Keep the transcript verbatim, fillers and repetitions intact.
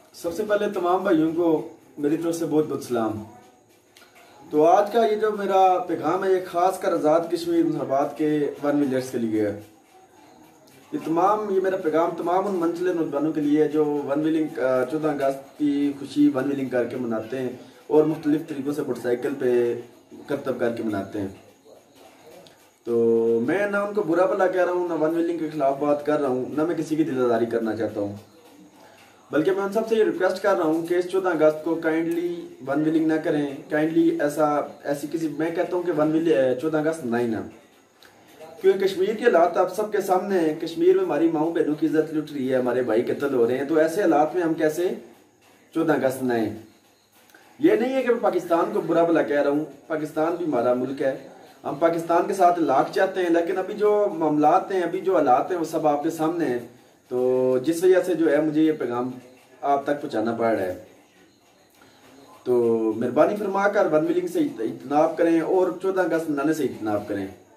सबसे पहले तमाम भाइयों को मेरी तरफ से बहुत बहुत सलाम। तो आज का ये जो मेरा पैगाम है ये खास कर आज़ाद कश्मीर मुसलमान के वन विलियर्स के लिए है। ये तमाम ये मेरा पैगाम तमाम उन मंजिल नौजवानों के लिए है जो वन विलिंग चौदह अगस्त की खुशी वन विलिंग करके मनाते हैं और मुख्तलिफ तरीक़ों से मोटरसाइकिल पे करतब करके मनाते हैं। तो मैं ना उनको बुरा भला कह रहा हूँ, ना वन विलिंग के खिलाफ बात कर रहा हूँ, ना मैं किसी की दिलदारी करना चाहता हूँ, बल्कि मैं उन सबसे ये रिक्वेस्ट कर रहा हूँ कि इस चौदह अगस्त को काइंडली वन विलिंग ना करें। काइंडली ऐसा ऐसी किसी मैं कहता हूँ कि वन विलिंग चौदह अगस्त ना ही ना, क्योंकि कश्मीर के हालात आप सबके सामने हैं। कश्मीर में हमारी माओ बहनों की इज्जत लुट रही है, हमारे भाई कत्ल हो रहे हैं। तो ऐसे हालात में हम कैसे चौदह अगस्त मनाएं? ये नहीं है कि मैं पाकिस्तान को बुरा भला कह रहा हूँ, पाकिस्तान भी हमारा मुल्क है, हम पाकिस्तान के साथ लाख चाहते हैं, लेकिन अभी जो मामलात हैं, अभी जो हालात हैं वो सब आपके सामने हैं। तो जिस वजह से जो है मुझे ये पैगाम आप तक पहुँचाना पड़ रहा है। तो मेहरबानी फरमा कर वन विलिंग से इज्तनाब करें और चौदह अगस्त मनाने से इज्तनाब करें।